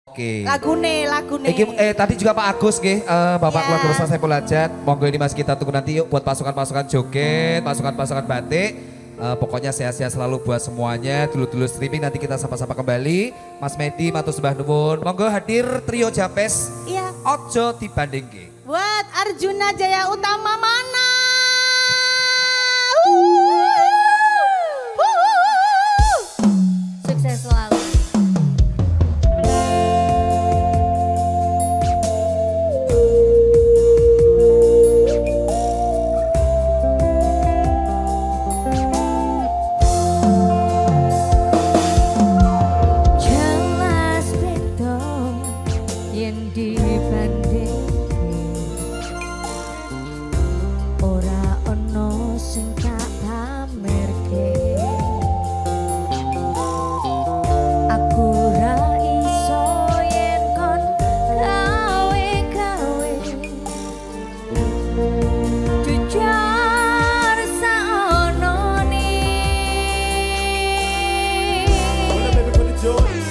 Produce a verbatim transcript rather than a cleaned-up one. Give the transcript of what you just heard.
Oke. Lagune, lagune. Iki, eh tadi juga Pak Agus nggih, uh, Bapak Ya. keluarga besar Saiful Hajat. Monggo ini Mas kita tunggu nanti yuk buat pasukan-pasukan joget, pasukan-pasukan batik. Uh, pokoknya sehat-sehat selalu buat semuanya. Dulu-dulu streaming nanti kita sapa-sapa kembali. Mas Medi, matur sembah nuwun. Monggo hadir trio Japes. Iya. Ojo dibandingke. Buat Arjuna Jaya Utama mana? Sukses selalu. Jelas beda yen dibanding ora ono sing tak pamerke. Aku ra iso yen kon gawe-gawe jujur saonone. All of everybody join.